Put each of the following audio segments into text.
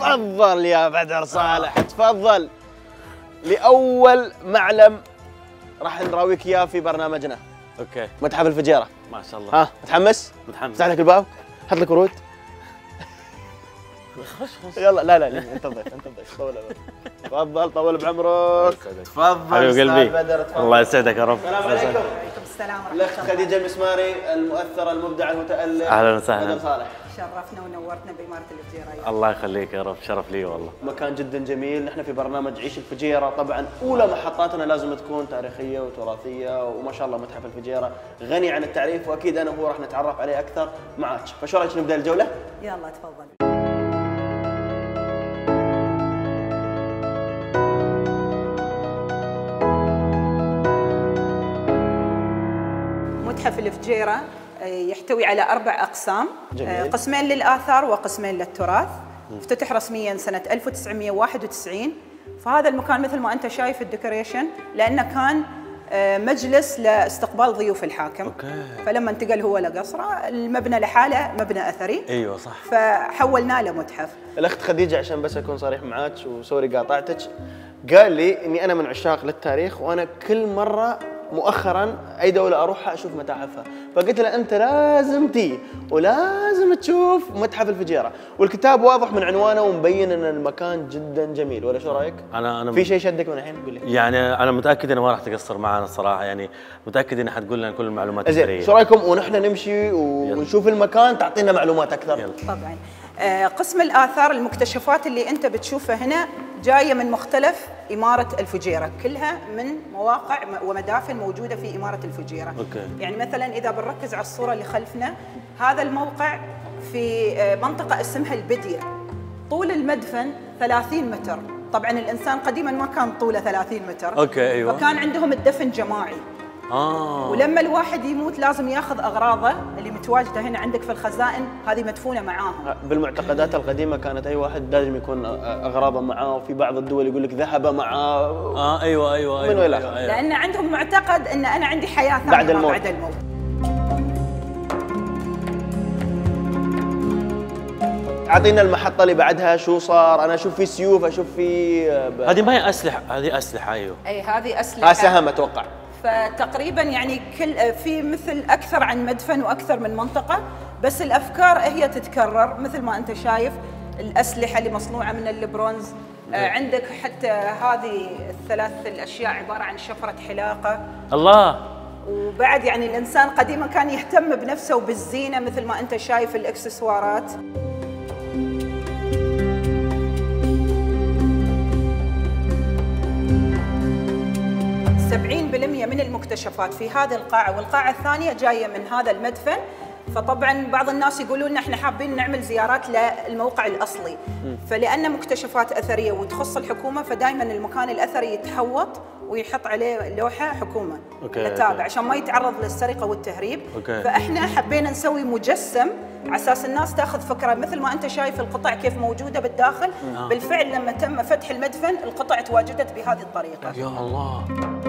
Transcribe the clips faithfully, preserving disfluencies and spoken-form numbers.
تفضل يا بدر صالح، تفضل لأول معلم راح نراويك إياه في برنامجنا. اوكي. متحف الفجيرة. ما شاء الله. ها متحمس؟ متحمس. افتح لك الباب، حط لك ورود. خش خش. يلا لا لا انت ضيف انت ضيف طول تفضل طول بعمرك. تفضل حبيب قلبي. بدر تفضل. الله يسعدك يا رب. السلام عليكم. وعليكم السلام ورحمة الله. الأخت خديجة المسماري المؤثرة المبدعة المتألق. أهلا وسهلا. بدر صالح. شرفنا ونورتنا بإمارة الفجيرة. الله يخليك يا رب، شرف لي والله. مكان جدا جميل، نحن في برنامج عيش الفجيرة، طبعا أولى محطاتنا لازم تكون تاريخية وتراثية، وما شاء الله متحف الفجيرة غني عن التعريف، وأكيد أنا وهو راح نتعرف عليه أكثر معاك، فشو رأيك نبدأ الجولة؟ يلا تفضل. متحف الفجيرة يحتوي على أربع أقسام. جميل. قسمين للآثار وقسمين للتراث. افتتح رسمياً سنة ألف وتسعمئة وواحد وتسعين. فهذا المكان مثل ما أنت شايف الديكوريشن، لأنه كان مجلس لاستقبال ضيوف الحاكم. أوكي. فلما انتقل هو لقصره، المبنى لحاله مبنى أثري. ايوه صح. فحولناه لمتحف. الأخت خديجة عشان بس أكون صريح معاك وسوري قاطعتك، قال لي إني أنا من عشاق للتاريخ، وأنا كل مرة مؤخرا اي دوله اروحها اشوف متاحفها، فقلت له انت لازم تي ولازم تشوف متحف الفجيره، والكتاب واضح من عنوانه ومبين ان المكان جدا جميل، ولا شو رايك؟ انا انا في شيء شدك من الحين؟ قول لي. يعني انا متاكد انه ما راح تقصر معنا الصراحه، يعني متاكد انها حتقول لنا كل المعلومات زين، شو رايكم ونحن نمشي ونشوف المكان تعطينا معلومات اكثر؟ يلا. طبعا. آه، قسم الآثار، المكتشفات اللي أنت بتشوفها هنا جاية من مختلف إمارة الفجيرة، كلها من مواقع ومدافن موجودة في إمارة الفجيرة. أوكي. يعني مثلا إذا بنركز على الصورة اللي خلفنا، هذا الموقع في آه، منطقة اسمها البدية. طول المدفن ثلاثين متر، طبعا الإنسان قديما ما كان طوله ثلاثين متر. اوكي ايوه. فكان عندهم الدفن جماعي. اه. ولما الواحد يموت لازم ياخذ اغراضه اللي متواجده هنا عندك في الخزائن، هذه مدفونه معاهم. بالمعتقدات القديمه كانت اي واحد لازم يكون اغراضه معاه، وفي بعض الدول يقول لك ذهب معاه. اه ايوه ايوه ايوه. من وين أيوة أيوة. لان عندهم معتقد ان انا عندي حياه ثانيه بعد الموت. بعد الموت. اعطينا المحطه اللي بعدها شو صار. انا اشوف في سيوف، اشوف في هذه ما هي اسلحه، هذه اسلحه. ايوه اي هذه اسلحه. ها سهم اتوقع. فتقريبا يعني كل في مثل اكثر عن مدفن واكثر من منطقه، بس الافكار هي تتكرر مثل ما انت شايف. الاسلحه اللي مصنوعه من البرونز. آه عندك حتى هذه الثلاث الاشياء عباره عن شفره حلاقه. الله. وبعد يعني الانسان قديما كان يهتم بنفسه وبالزينه مثل ما انت شايف الاكسسوارات. سبعين بالمئة من المكتشفات في هذه القاعة والقاعة الثانية جاية من هذا المدفن. فطبعا بعض الناس يقولون احنا حابين نعمل زيارات للموقع الأصلي. فلأنه مكتشفات أثرية وتخص الحكومة، فدائما المكان الأثري يتحوط ويحط عليه لوحة حكومة للتابع عشان ما يتعرض للسرقة والتهريب. أوكي. فاحنا حبينا نسوي مجسم على اساس الناس تاخذ فكره، مثل ما انت شايف القطع كيف موجوده بالداخل. آه. بالفعل لما تم فتح المدفن القطع تواجدت بهذه الطريقه. يا الله.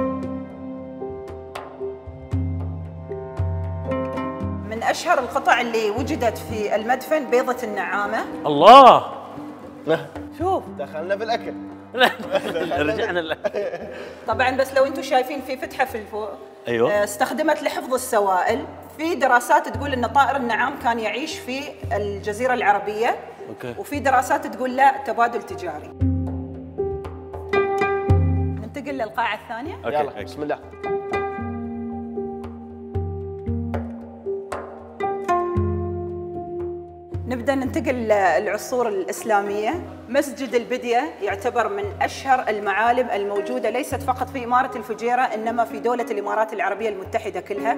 من اشهر القطع اللي وجدت في المدفن بيضه النعامه. الله. شوف دخلنا بالاكل. رجعنا ل... طبعا بس لو انتم شايفين في فتحه في الفوق. ايوه. استخدمت لحفظ السوائل. في دراسات تقول ان طائر النعام كان يعيش في الجزيره العربيه. اوكي. وفي دراسات تقول لا، تبادل تجاري. ننتقل للقاعه الثانيه. يلا أوكي. بسم الله. نبدأ ننتقل للعصور الإسلامية. مسجد البدية يعتبر من أشهر المعالم الموجودة ليست فقط في إمارة الفجيرة، إنما في دولة الإمارات العربية المتحدة كلها.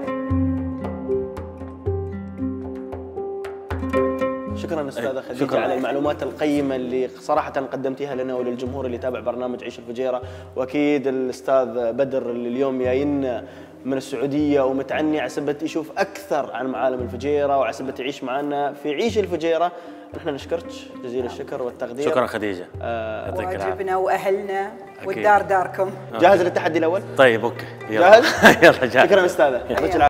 شكرا استاذه خديجه شكرا على المعلومات القيمه اللي صراحه قدمتيها لنا وللجمهور اللي يتابع برنامج عيش الفجيره، واكيد الاستاذ بدر اللي اليوم جاينا من السعوديه ومتعني عسبة يشوف اكثر عن معالم الفجيره وعسبة يعيش معنا في عيش الفجيره. نحن نشكرك جزيل الشكر والتقدير. شكرا خديجه. آه واجبنا واهلنا والدار داركم. جاهز للتحدي الاول؟ طيب اوكي. يلا. جاهز؟ يلا جاهز. شكرا استاذه.